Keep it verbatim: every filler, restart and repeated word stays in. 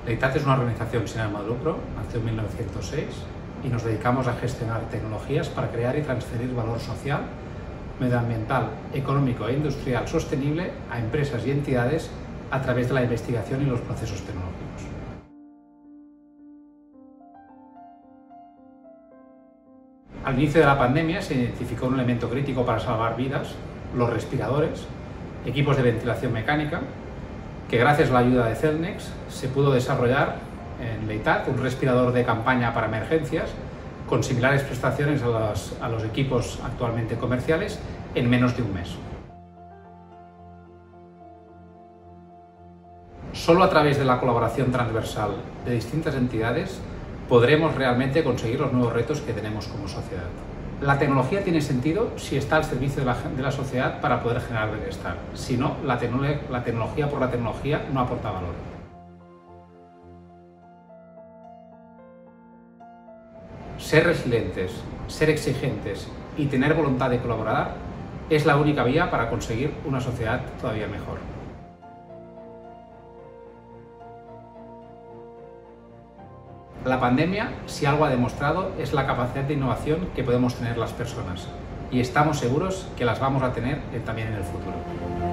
Leitat es una organización sin ánimo de lucro, nació en mil novecientos seis y nos dedicamos a gestionar tecnologías para crear y transferir valor social, medioambiental, económico e industrial sostenible a empresas y entidades a través de la investigación y los procesos tecnológicos. Al inicio de la pandemia se identificó un elemento crítico para salvar vidas, los respiradores, equipos de ventilación mecánica, que gracias a la ayuda de Cellnex se pudo desarrollar en Leitat un respirador de campaña para emergencias con similares prestaciones a los, a los equipos actualmente comerciales en menos de un mes. Solo a través de la colaboración transversal de distintas entidades podremos realmente conseguir los nuevos retos que tenemos como sociedad. La tecnología tiene sentido si está al servicio de la, de la sociedad para poder generar bienestar. Si no, la, tecno la tecnología por la tecnología no aporta valor. Ser resilientes, ser exigentes y tener voluntad de colaborar es la única vía para conseguir una sociedad todavía mejor. La pandemia, si algo ha demostrado, es la capacidad de innovación que podemos tener las personas y estamos seguros que las vamos a tener también en el futuro.